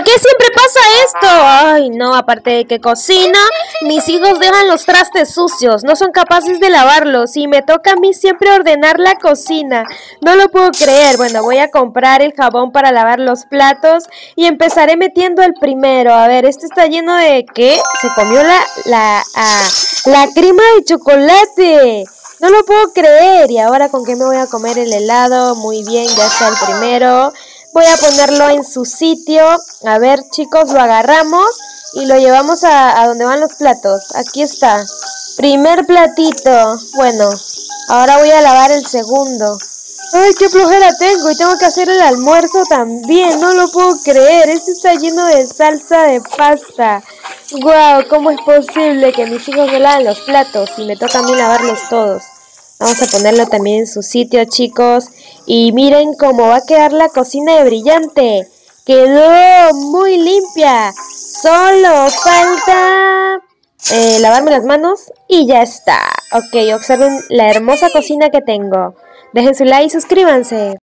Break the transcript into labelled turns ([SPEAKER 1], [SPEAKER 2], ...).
[SPEAKER 1] qué siempre pasa esto? Ay, no, aparte de que cocino, mis hijos dejan los trastes sucios, no son capaces de lavarlos y me toca a mí siempre ordenar la cocina. No lo puedo creer. Bueno, voy a comprar el jabón para lavar los platos y empezaré metiendo el primero. A ver, este está lleno de... ¿Qué? Se comió la crema de chocolate. No lo puedo creer. ¿Y ahora con qué me voy a comer el helado? Muy bien, ya está el primero. Voy a ponerlo en su sitio. A ver, chicos, lo agarramos y lo llevamos a donde van los platos. Aquí está. Primer platito. Bueno, ahora voy a lavar el segundo. ¡Ay, qué flojera tengo! Y tengo que hacer el almuerzo también. No lo puedo creer. Este está lleno de salsa de pasta. ¡Guau! ¿Cómo es posible que mis hijos no laven los platos y me toca a mí lavarlos todos? Vamos a ponerlo también en su sitio, chicos. Y miren cómo va a quedar la cocina de brillante. Quedó muy limpia. Solo falta lavarme las manos y ya está. Ok, observen la hermosa cocina que tengo. Dejen su like y suscríbanse.